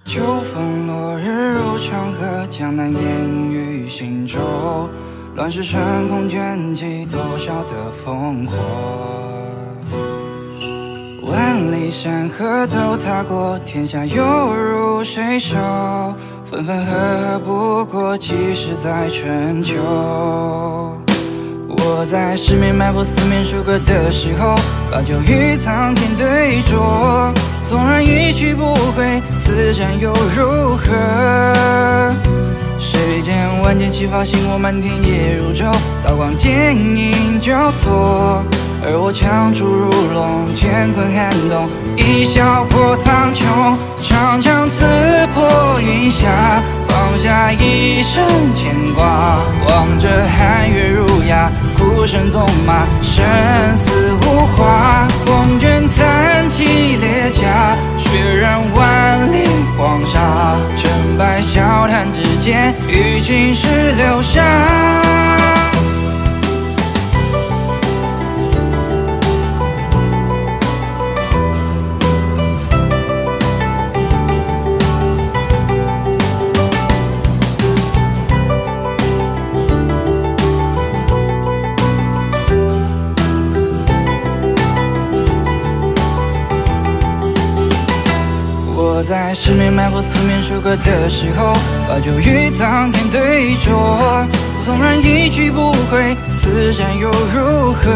秋风落日入长河，江南烟雨行舟。乱世成空卷起多少的烽火，万里山河都踏过，天下又如谁手？分分合合不过几时在春秋。我在十面埋伏四面楚歌的时候，把酒与苍天对酌。纵然一去不回，此战又如何？谁见万箭齐发，星火满天夜如昼，刀光剑影交错。而我枪出如龙，乾坤撼动，一笑破苍穹。长枪刺破云霞，放下一生牵挂。望着寒月如牙，哭声纵马，生死无话。风卷残骑列甲，血染万里黄沙。成败笑谈之间，与青史留下。我在十面埋伏四面楚歌的时候，把酒与苍天对酌。纵然一去不回，此战又如何？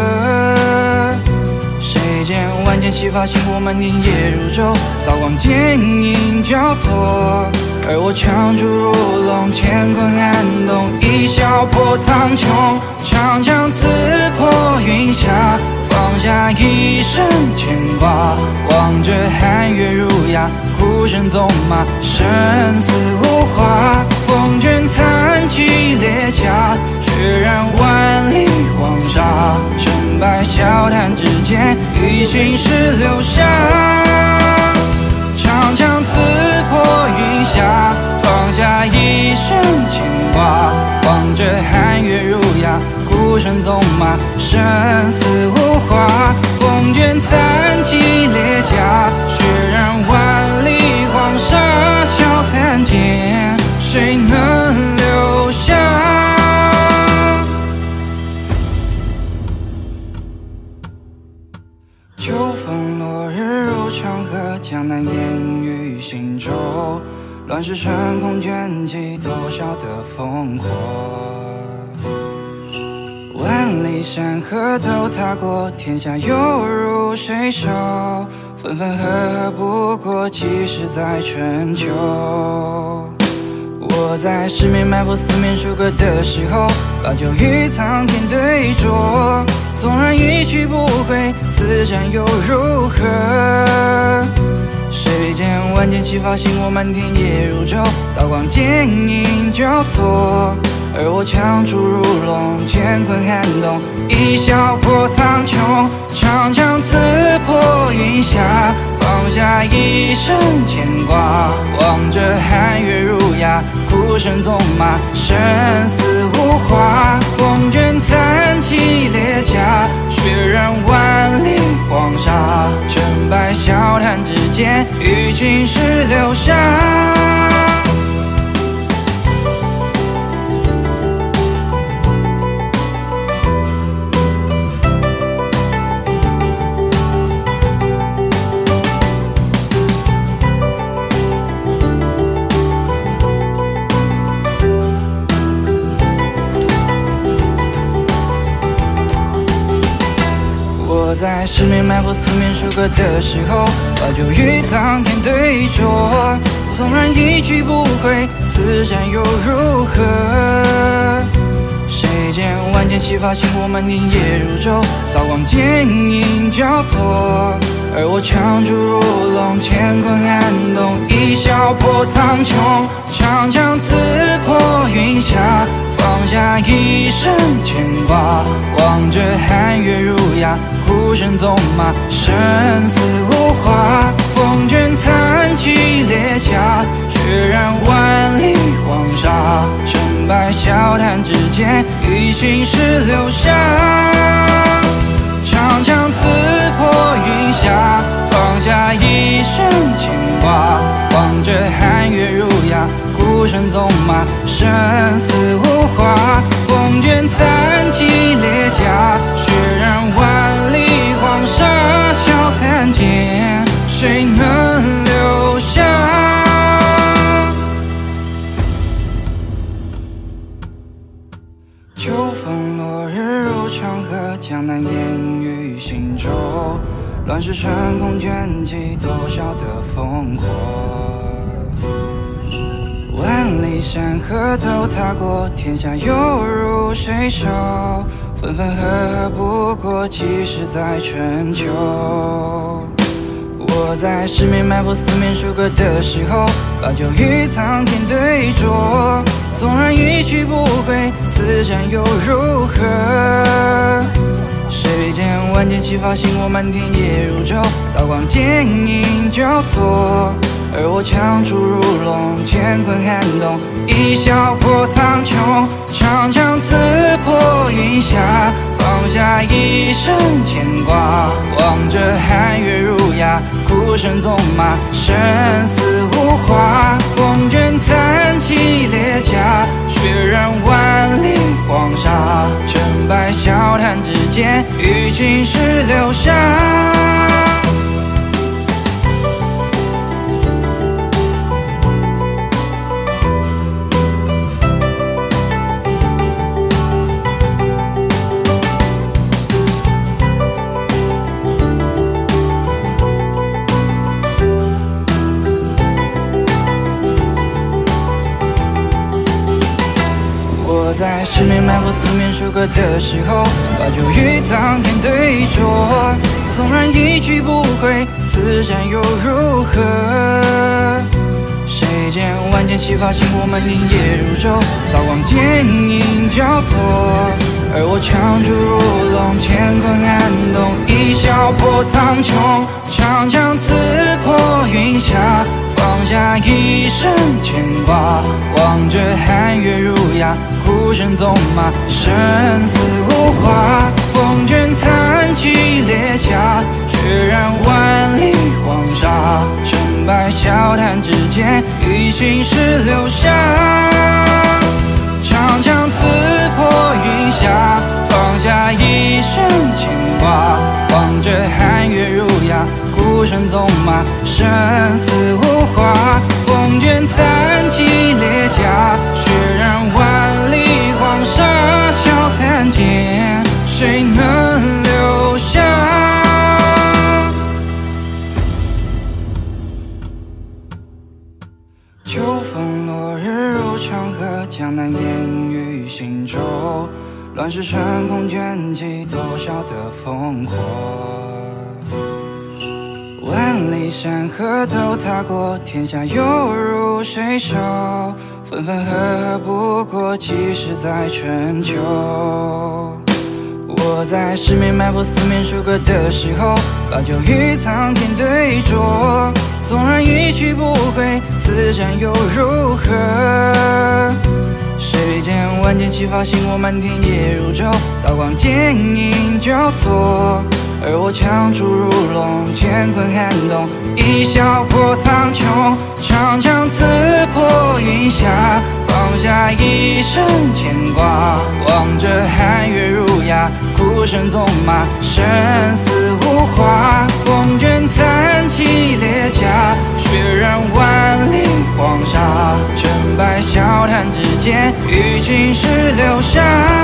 谁见万箭齐发，星火满天夜如昼，刀光剑影交错。而我枪出如龙，乾坤撼动，一笑破苍穹。长枪刺破云霞，放下一生牵挂。望着寒月如牙，哭声纵马，生死无话。风卷残骑列甲，血染万里黄沙。成败笑谈之间，与青史留下。长枪刺破云霞，放下一生牵挂。望着寒月如牙，哭声纵马，生死无话。风卷残骑列甲，血染万里黄沙。笑谈间，谁能留下？秋风落日入长河，江南烟雨行舟。乱世成空卷起多少的烽火，万里山河都踏过，天下又如谁手？分分合合不过几时在春秋。我在十面埋伏四面楚歌的时候，把酒与苍天对酌。纵然一去不回，此战又如何？谁见万箭齐发，星火满天夜如昼，刀光剑影交错。而我枪出如龙，乾坤撼动，一笑破苍穹。长枪刺破云霞，放下一生牵挂。望着寒月如牙，哭声纵马，生死无话。风卷残骑列甲，血染万里黄沙。成败笑谈之间，与青史留下。我在十面埋伏四面楚歌的时候，把酒与苍天对酌。纵然一去不回，此战又如何？谁见万箭齐发，星火满天夜如昼，刀光剑影交错。而我枪出如龙，乾坤撼动，一笑破苍穹。长枪刺破云霞，放下一生牵挂。望着寒月如牙，哭声纵马，生死无话。风卷残骑列甲，血染万里黄沙。成败笑谈之间，与青史留下。长枪刺破云霞，放下一生牵挂，望着寒月如牙，孤身纵马，生死无话。风卷残骑列甲，血染万里黄沙。笑谈间，谁能留下？秋风落日入长河，江南烟雨行舟。乱世成空卷起，多少的烽火。万里山河都踏过，天下又如谁手？分分合合不过，几时在春秋？我在十面埋伏，四面楚歌的时候，把酒与苍天对酌。纵然一去不回，此战又如何？谁见万箭齐发，星火满天夜如昼，刀光剑影交错。而我枪出如龙，乾坤撼动，一笑破苍穹。长枪刺破云霞，放下一生牵挂。望着寒月如牙，孤身纵马，生死无话。风卷残骑列甲，血染万里黄沙。成败笑谈之间，与青史留下。我在十面埋伏，四面楚歌的时候，把酒与苍天对酌。纵然一去不回，此战又如何？谁见万箭齐发，星火满天夜如昼，刀光剑影交错。而我枪出如龙，乾坤撼动，一笑破苍穹。长枪刺破云霞，放下一生牵挂。望着寒月如牙，孤身纵马，生死无话。风卷残骑列甲，血染万里黄沙。成败笑谈之间，与青史留下。长枪刺破云霞，放下一生牵挂。望着寒月如牙，孤身纵马，生死无话。风卷残骑列甲，血染万里黄沙。笑谈间，谁能留下？秋风落日入长河，江南烟雨行舟。乱世成空卷起，多少的烽火。万里山河都踏过，天下又如谁手？分分合合不过，几时在春秋？我在十面埋伏，四面楚歌的时候，把酒与苍天对酌。纵然一去不回，此战又如何？谁见万箭齐发，星火满天夜如昼，刀光剑影交错。而我枪出如龙，乾坤撼动，一笑破苍穹。长枪刺破云霞，放下一生牵挂。望着寒月如牙，孤身纵马，生死无话。风卷残骑列甲，血染万里黄沙。成败笑谈之间，与青史留下。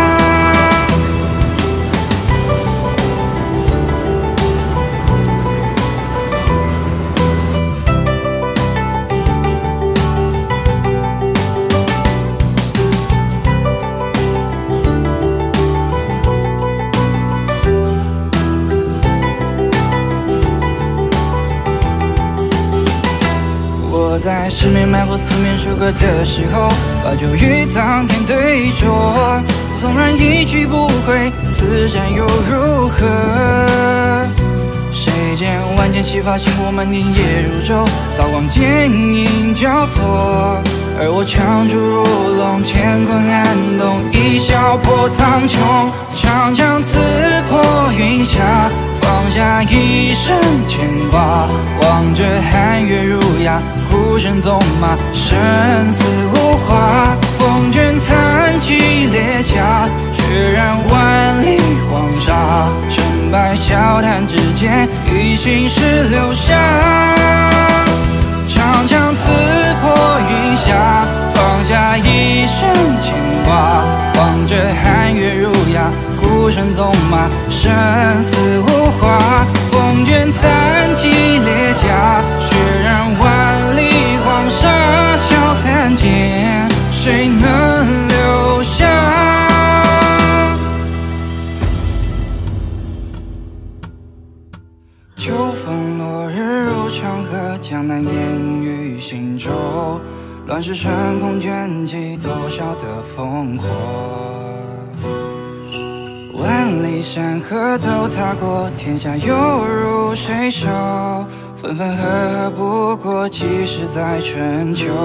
我在十面埋伏，四面楚歌的时候，把酒与苍天对酌。纵然一去不回，此战又如何？谁见万箭齐发，星火满天夜如昼，刀光剑影交错。而我枪出如龙，乾坤撼动，一笑破苍穹。长枪刺破云霞，放下一生牵挂。望着寒月如牙，孤身纵马，生死无话。风卷残骑列甲，血染万里黄沙。成败笑谈之间，于青史留下。长枪刺破云霞，放下一生牵挂。望着寒月如牙，孤身纵马，生死无话。风卷残骑列甲，血染万里黄沙。笑谈间，谁能留下？秋风落日入长河，江南烟雨行舟。乱世成空卷起多少的烽火，万里山河都踏过，天下又如谁手？分分合合不过，几时在春秋？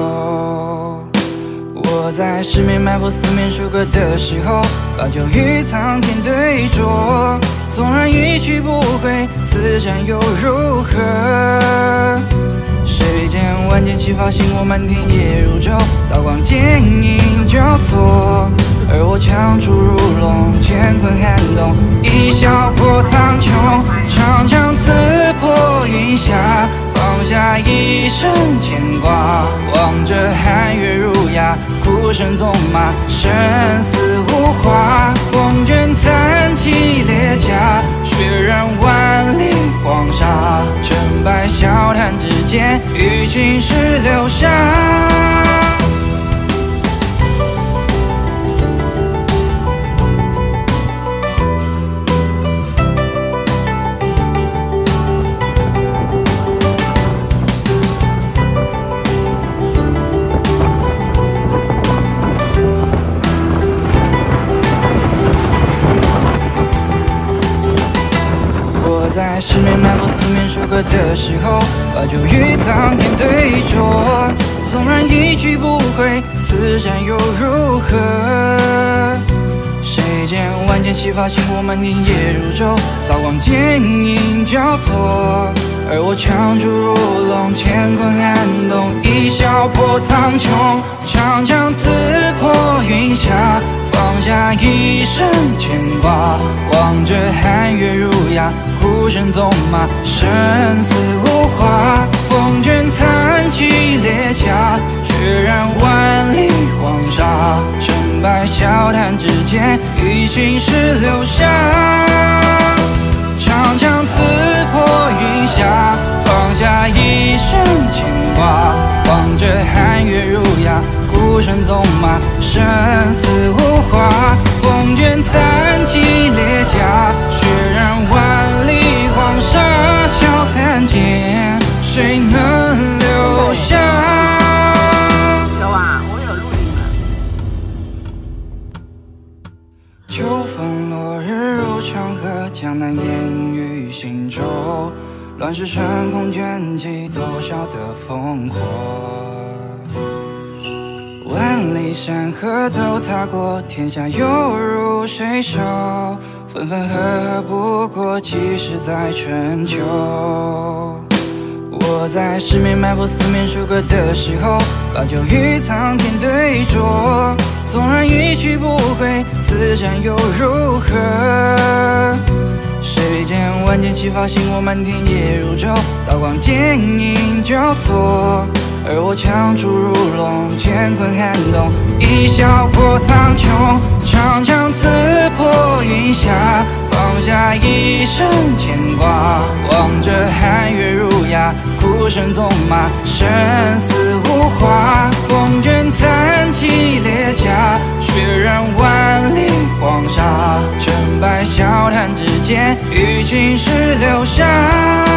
我在十面埋伏，四面楚歌的时候，把酒与苍天对酌。纵然一去不回，此战又如何？谁见万箭齐发，星火满天夜如昼，刀光剑影交错。而我枪出如龙，乾坤撼动，一笑破苍穹。长枪刺破云霞，放下一生牵挂。望着寒月如牙，孤身纵马，生死无话。风卷残骑列甲，血染万里黄沙。成败笑谈之间，于青史留下。在十面埋伏，四面楚歌的时候，把酒与苍天对酌。纵然一去不回，此战又如何？谁见万箭齐发，星火满天夜如昼，刀光剑影交错。而我枪出如龙，乾坤撼动，一笑破苍穹。长枪刺破云霞，放下一生牵挂。望着寒月如牙，孤身纵马，生死无话。风卷残骑列甲，血染万里黄沙。成败笑谈之间，于青史留下。长枪刺破云霞，放下一生牵挂。望着寒月如牙，孤身纵马，生死无话。风卷残骑列甲，血染万里黄沙。笑谈间，谁能留下？ 有啊，我有录音啊。 秋风落日入长河，江南烟雨行舟。乱世成空卷起多少的烽火，万里山河都踏过，天下又如谁手？分分合合不过，几时在春秋？我在十面埋伏，四面楚歌的时候，把酒与苍天对酌。纵然一去不回，此战又如何？谁见万箭齐发，星火满天夜如昼，刀光剑影交错。而我枪出如龙，乾坤撼动，一笑破苍穹。长枪刺破云霞，放下一生牵挂。望着寒月如牙，孤身纵马，生死无话。风卷残骑列甲，血染万里黄沙。成败笑谈之间，于青史留下。